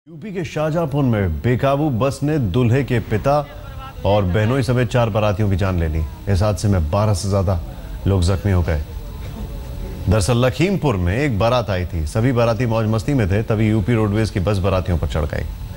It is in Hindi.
यूपी के शाहजहांपुर में बेकाबू बस ने दूल्हे के पिता और बहनोई समेत 4 बारातियों की जान ले ली। इस हादसे में 12 से ज्यादा लोग जख्मी हो गए। दरअसल लखीमपुर में एक बारात आई थी। सभी बाराती मौज मस्ती में थे, तभी यूपी रोडवेज की बस बारातियों पर चढ़ गई।